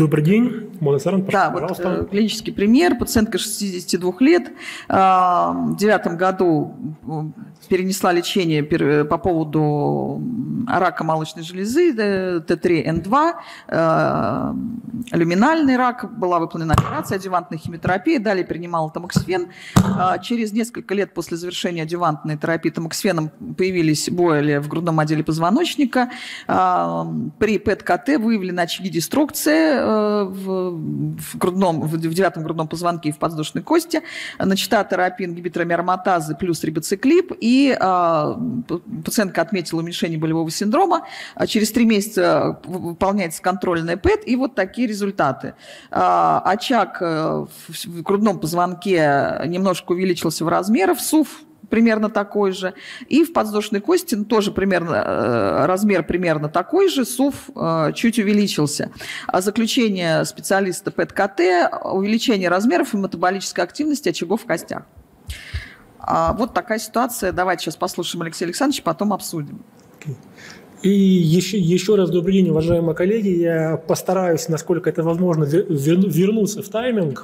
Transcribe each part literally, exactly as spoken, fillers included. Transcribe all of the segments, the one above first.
Добрый день. Монесаран, да, пожалуйста. Вот, клинический пример. Пациентка шестидесяти двух лет. В две тысячи девятом году перенесла лечение по поводу рака молочной железы Т три Н два, люминальный рак. Была выполнена операция, адъювантная химиотерапия. Далее принимала тамоксфен. Через несколько лет после завершения адъювантной терапии тамоксфеном появились боли в грудном отделе позвоночника. При ПЭТ-КТ выявлена очаги-деструкция в, в, грудном, в девятом грудном позвонке и в подвздошной кости. Начата терапия ингибитора ароматазы плюс рибоциклип. И а, пациентка отметила уменьшение болевого синдрома. А через три месяца выполняется контрольная ПЭТ. И вот такие результаты. А, очаг в, в грудном позвонке немножко увеличился в размерах. СУФ примерно такой же. И в подвздошной кости ну, тоже примерно, размер примерно такой же, СУФ чуть увеличился. А заключение специалиста ПЭТ-КТ – увеличение размеров и метаболической активности очагов в костях. Вот такая ситуация. Давайте сейчас послушаем Алексея Александровича, потом обсудим. И еще, еще раз добрый день, уважаемые коллеги. Я постараюсь, насколько это возможно, вернуться в тайминг.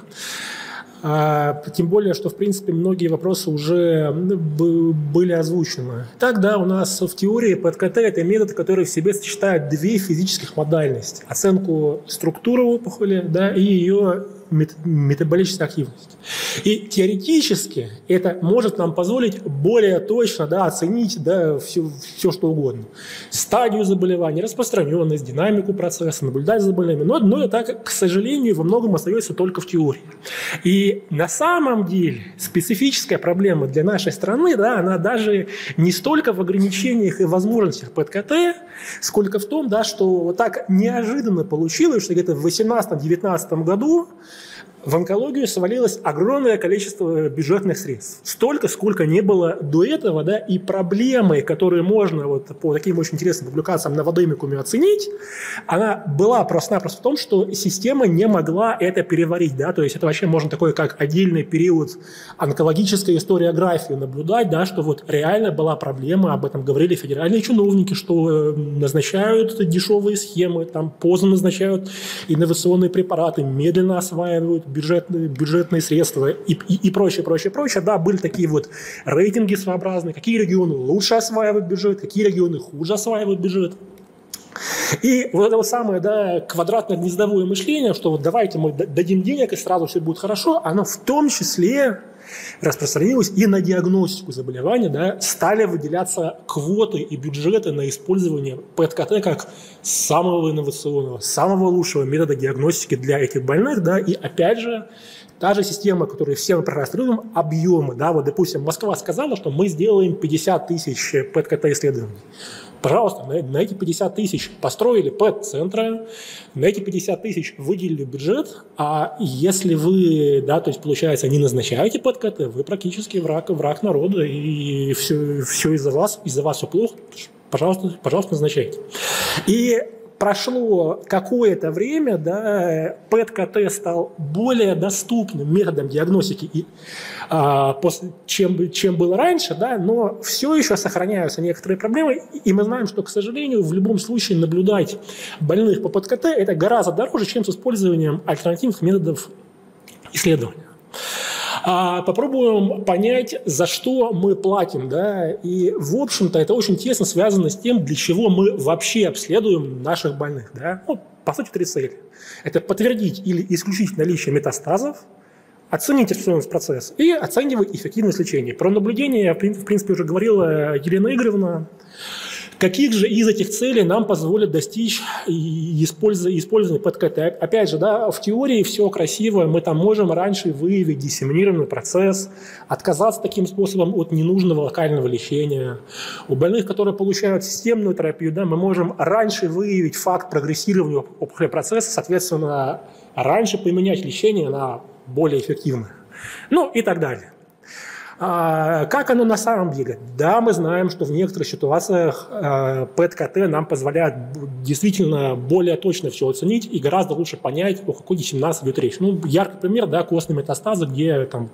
А, тем более, что, в принципе, многие вопросы уже были озвучены. Так, да, у нас в теории ПЭТ-КТ – это метод, который в себе сочетает две физических модальности. Оценку структуры опухоли, да, и ее метаболической активности. И теоретически это может нам позволить более точно, да, оценить, да, все, все, что угодно. Стадию заболевания, распространенность, динамику процесса, наблюдать за заболеванием. Но, но это, к сожалению, во многом остается только в теории. И на самом деле специфическая проблема для нашей страны, да, она даже не столько в ограничениях и возможностях ПЭТ-КТ, сколько в том, да, что вот так неожиданно получилось, что где-то в две тысячи восемнадцатом-девятнадцатом году в онкологию свалилось огромное количество бюджетных средств. Столько, сколько не было до этого, да, и проблемы, которые можно вот по таким очень интересным публикациям на Водоимикуме оценить, она была просто-напросто в том, что система не могла это переварить, да, то есть это вообще можно такой, как отдельный период онкологической историографии наблюдать, да, что вот реально была проблема, об этом говорили федеральные чиновники, что назначают дешевые схемы, там поздно назначают инновационные препараты, медленно осваивают бюджетные, бюджетные средства и, и, и прочее, прочее, прочее. Да, были такие вот рейтинги своеобразные, какие регионы лучше осваивают бюджет, какие регионы хуже осваивают бюджет. И вот это вот самое, да, квадратно-гнездовое мышление, что вот давайте мы дадим денег и сразу все будет хорошо, оно в том числе распространилось и на диагностику заболевания, да, стали выделяться квоты и бюджеты на использование ПЭТ-КТ как самого инновационного, самого лучшего метода диагностики для этих больных, да, и опять же, та же система, которую все мы прекрасно любим, объемы, да, вот, допустим, Москва сказала, что мы сделаем пятьдесят тысяч ПЭТ-КТ исследований. Пожалуйста, на, на эти пятьдесят тысяч построили ПЭТ-центры, на эти пятьдесят тысяч выделили бюджет, а если вы, да, то есть, получается, не назначаете ПЭТ-КТ, вы практически враг, враг народа, и все, все из-за вас, из-за вас все плохо, пожалуйста, пожалуйста, назначайте. И прошло какое-то время, да, ПЭТ-КТ стал более доступным методом диагностики, и, а, после, чем, чем было раньше, да, но все еще сохраняются некоторые проблемы, и мы знаем, что, к сожалению, в любом случае наблюдать больных по ПЭТ-КТ это гораздо дороже, чем с использованием альтернативных методов исследования. А попробуем понять, за что мы платим, да, и, в общем-то, это очень тесно связано с тем, для чего мы вообще обследуем наших больных, да. Ну, по сути, три цели. Это подтвердить или исключить наличие метастазов, оценить инфекционность процесса и оценивать эффективность лечения. Про наблюдение, в принципе, уже говорила Елена Игоревна. Каких же из этих целей нам позволит достичь использования ПЭТ-КТ? Опять же, да, в теории все красиво, мы там можем раньше выявить диссеминированный процесс, отказаться таким способом от ненужного локального лечения. У больных, которые получают системную терапию, да, мы можем раньше выявить факт прогрессирования опухолевого процесса, соответственно, раньше поменять лечение на более эффективное. Ну и так далее. А, как оно на самом деле? Да, мы знаем, что в некоторых ситуациях а, ПЭТ-КТ нам позволяет действительно более точно все оценить и гораздо лучше понять, о какой диссеминации идет речь. Ну, яркий пример, да, костные метастазы, где там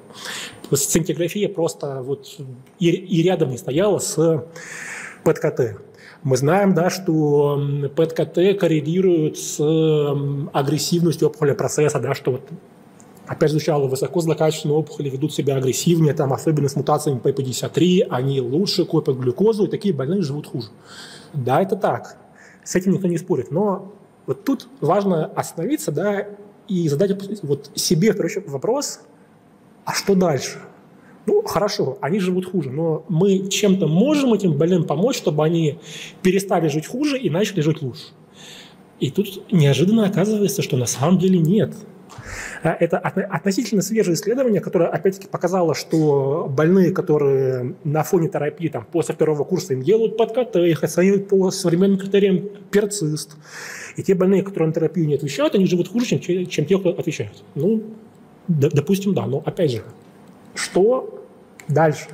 сцинтиграфия просто вот и, и рядом не стояла с ПЭТ-КТ. Мы знаем, да, что ПЭТ-КТ коррелирует с агрессивностью опухолевого процесса, да, что вот, опять звучало, высоко злокачественные опухоли ведут себя агрессивнее, там, особенно с мутациями пэ пятьдесят три, они лучше копят глюкозу, и такие больные живут хуже. Да, это так. С этим никто не спорит. Но вот тут важно остановиться, да, и задать вот себе вопрос, а что дальше? Ну, хорошо, они живут хуже, но мы чем-то можем этим больным помочь, чтобы они перестали жить хуже и начали жить лучше. И тут неожиданно оказывается, что на самом деле нет. Это относительно свежее исследование, которое опять-таки показало, что больные, которые на фоне терапии там, после второго курса им делают ПЭТ-КТ, их оценивают по современным критериям перцист. И те больные, которые на терапию не отвечают, они живут хуже, чем, чем те, кто отвечают. Ну, допустим, да. Но опять же, что дальше?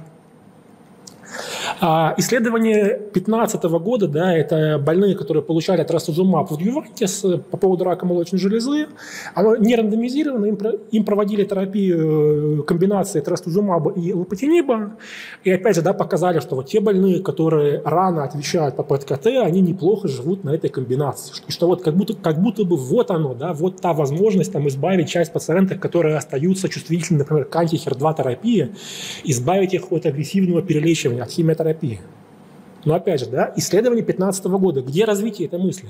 А исследование две тысячи пятнадцатого года, да, это больные, которые получали трастузумаб в адъюванте по поводу рака молочной железы. Оно не рандомизировано, им, им проводили терапию комбинации трастузумаба и лопатиниба. И опять же, да, показали, что вот те больные, которые рано отвечают по ПЭТ-КТ, они неплохо живут на этой комбинации. Что, что вот как будто, как будто бы вот оно, да, вот та возможность там, избавить часть пациентов, которые остаются чувствительны, например, к анти-хер два терапии, избавить их от агрессивного перелечивания, от химиотерапии. Но опять же, да, исследование две тысячи пятнадцатого года. Где развитие этой мысли?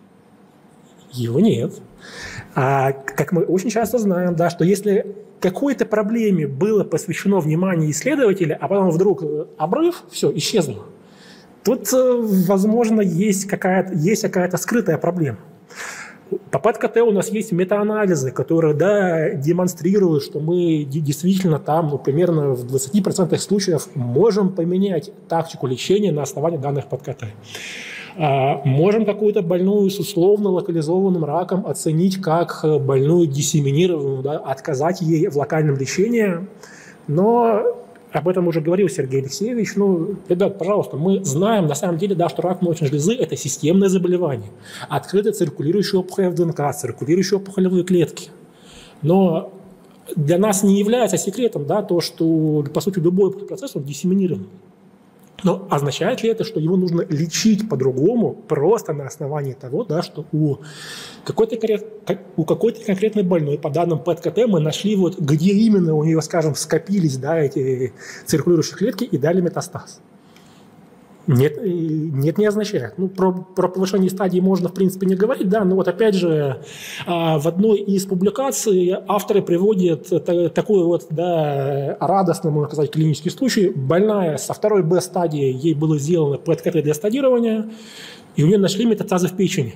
Его нет. А как мы очень часто знаем, да, что если какой-то проблеме было посвящено внимание исследователя, а потом вдруг обрыв, все, исчезло. Тут, возможно, есть какая-то, есть какая-то скрытая проблема. По ПЭТ-КТ у нас есть метаанализы, которые, да, демонстрируют, что мы действительно там, ну, примерно в двадцати процентах случаев можем поменять тактику лечения на основании данных ПЭТ-КТ. А, можем какую-то больную с условно локализованным раком оценить как больную диссеминированную, да, отказать ей в локальном лечении, но... Об этом уже говорил Сергей Алексеевич. Ну, ребят, пожалуйста, мы знаем на самом деле, да, что рак молочной железы – это системное заболевание. Открыто циркулирующая опухоль в ДНК, циркулирующие опухолевые клетки. Но для нас не является секретом, да, то, что, по сути, любой процесс он диссеминирован. Но означает ли это, что его нужно лечить по-другому, просто на основании того, да, что у какой-то, у какой-то конкретной больной, по данным ПЭТ-КТ, мы нашли, вот, где именно у нее, скажем, скопились, да, эти циркулирующие клетки и дали метастаз? Нет, нет, не означает. Ну, про, про повышение стадии можно, в принципе, не говорить, да, но вот опять же в одной из публикаций авторы приводят такой вот, да, радостный, можно сказать, клинический случай. Больная со второй Б-стадии, ей было сделано ПЭТ-КТ для стадирования, и у нее нашли метастазы в печени.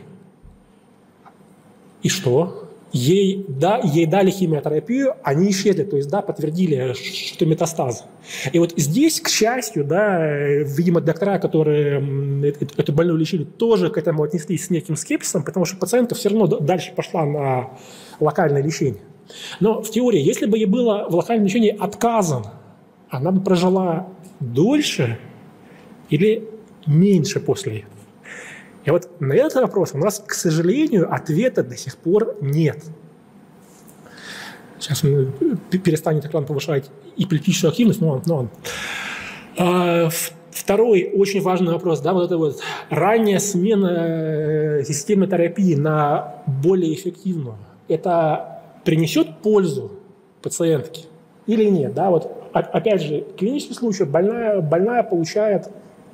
И что? Ей, да, ей дали химиотерапию, они исчезли, то есть, да, подтвердили, что метастазы. И вот здесь, к счастью, да, видимо, доктора, которые эту больную лечили, тоже к этому отнеслись с неким скепсисом, потому что пациентка все равно дальше пошла на локальное лечение. Но в теории, если бы ей было в локальном лечении отказано, она бы прожила дольше или меньше после этого? И вот на этот вопрос у нас, к сожалению, ответа до сих пор нет. Сейчас он перестанет экран повышать эпилептическую активность, но он. Но он. А, второй очень важный вопрос, да, вот это вот ранняя смена системы терапии на более эффективную. Это принесет пользу пациентке или нет? Да, вот опять же, клинический случай, больная, больная получает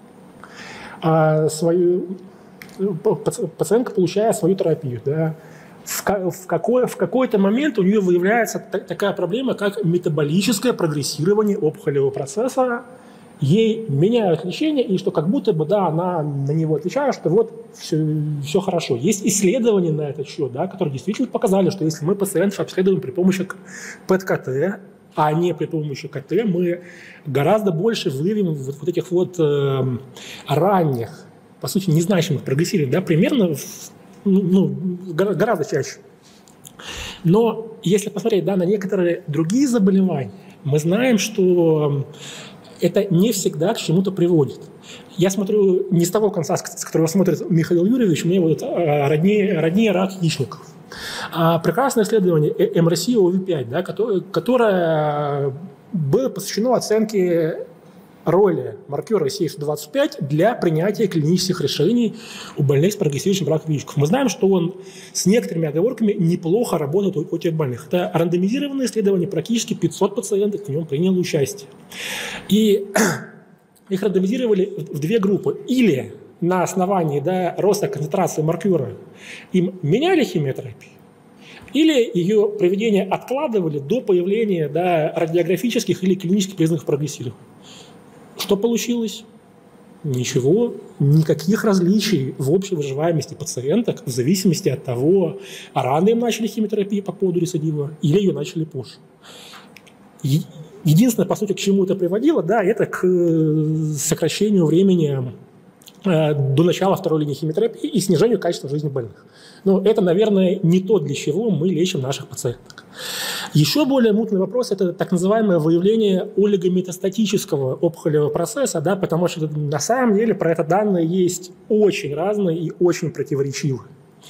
а, свою... Пациентка получает свою терапию. Да. В, в, какой, в какой-то момент у нее выявляется та, такая проблема, как метаболическое прогрессирование опухолевого процесса. Ей меняют лечение, и что как будто бы, да, она на него отвечает, что вот все, все хорошо. Есть исследования на этот счет, да, которые действительно показали, что если мы пациентов обследуем при помощи ПЭТ-КТ, а не при помощи КТ, мы гораздо больше выявим вот, вот этих вот э, ранних, по сути, незначимых прогрессирует, да, примерно, ну, гораздо чаще. Но если посмотреть, да, на некоторые другие заболевания, мы знаем, что это не всегда к чему-то приводит. Я смотрю не с того конца, с которого смотрит Михаил Юрьевич, мне вот роднее, роднее рак яичников. А прекрасное исследование эм эр си о ви пять, да, которое, которое было посвящено оценке роли маркера си эйч сто двадцать пять для принятия клинических решений у больных с прогрессирующим раком яичников. Мы знаем, что он с некоторыми оговорками неплохо работает у этих больных. Это рандомизированное исследование, практически пятьсот пациентов в нем приняло участие. И их рандомизировали в две группы. Или на основании да, роста концентрации маркера им меняли химиотерапию, или ее проведение откладывали до появления да, радиографических или клинических признаков прогрессирования. Что получилось? Ничего, никаких различий в общей выживаемости пациенток в зависимости от того, рано им начали химиотерапию по поводу рецидива или ее начали позже. Единственное, по сути, к чему это приводило, да, это к сокращению времени до начала второй линии химиотерапии и снижению качества жизни больных. Но это, наверное, не то, для чего мы лечим наших пациенток. Еще более мутный вопрос – это так называемое выявление олигометастатического опухолевого процесса, да, потому что на самом деле про это данные есть очень разные и очень противоречивые.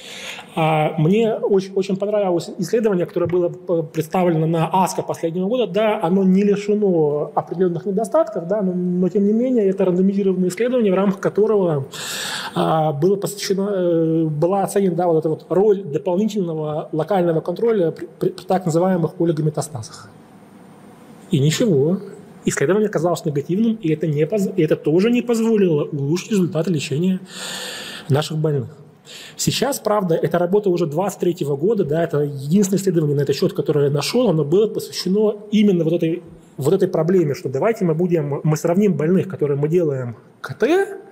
А мне очень, очень понравилось исследование, которое было представлено на АСКО последнего года. Да, оно не лишено определенных недостатков, да, но, но тем не менее это рандомизированное исследование, в рамках которого а, было посвящено, была оценена да, вот эта вот роль дополнительного локального контроля при, при, при так называемых олигометастазах. И ничего. Исследование оказалось негативным, и это, не поз... и это тоже не позволило улучшить результаты лечения наших больных. Сейчас, правда, эта работа уже двадцать третьего года, да, это единственное исследование на этот счет, которое я нашел, оно было посвящено именно вот этой, вот этой проблеме, что давайте мы будем, мы сравним больных, которые мы делаем КТ,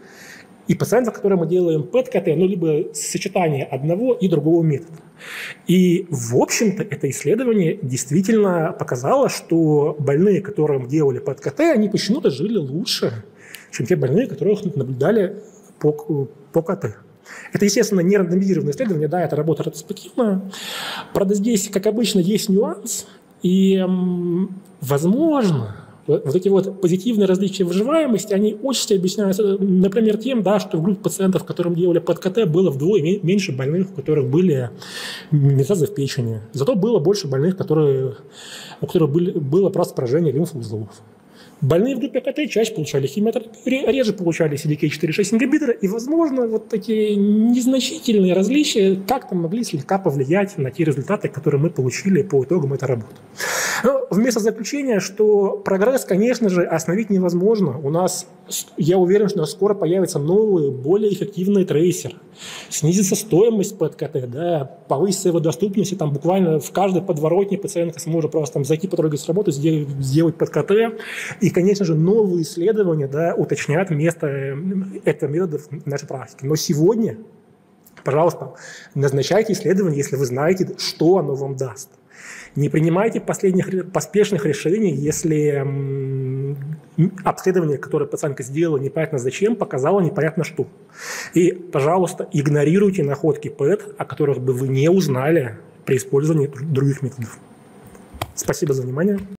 и пациентов, которые мы делаем ПЭТ-КТ, ну, либо сочетание одного и другого метода. И, в общем-то, это исследование действительно показало, что больные, которым делали ПЭТ-КТ, они почему-то жили лучше, чем те больные, которых наблюдали по, по КТ. Это, естественно, не рандомизированное исследование, да, это работа ретроспективная. Правда, здесь, как обычно, есть нюанс, и, возможно, вот эти вот позитивные различия выживаемости, они отчасти объясняются, например, тем, да, что в группе пациентов, которым делали ПЭТ-КТ, было вдвое меньше больных, у которых были метастазы в печени. Зато было больше больных, которые, у которых были, было просто поражение лимфоузлов. Больные в группе КТ чаще получали химиотерапию, реже получали си ди кей четыре шесть ингибитора, и, возможно, вот такие незначительные различия как-то могли слегка повлиять на те результаты, которые мы получили по итогам этой работы. Но вместо заключения, что прогресс, конечно же, остановить невозможно. У нас, я уверен, что скоро появятся новые, более эффективные трейсеры. Снизится стоимость ПЭТ-КТ, да, повысится его доступность, и там буквально в каждой подворотне пациентка сможет просто там зайти, потрогать с работы, сделать, сделать ПЭТ-КТ. И, конечно же, новые исследования да, уточнят место этого метода в нашей практике. Но сегодня, пожалуйста, назначайте исследование, если вы знаете, что оно вам даст. Не принимайте последних поспешных решений, если обследование, которое пациентка сделала непонятно зачем, показало непонятно что. И, пожалуйста, игнорируйте находки ПЭТ, о которых бы вы не узнали при использовании других методов. Спасибо за внимание.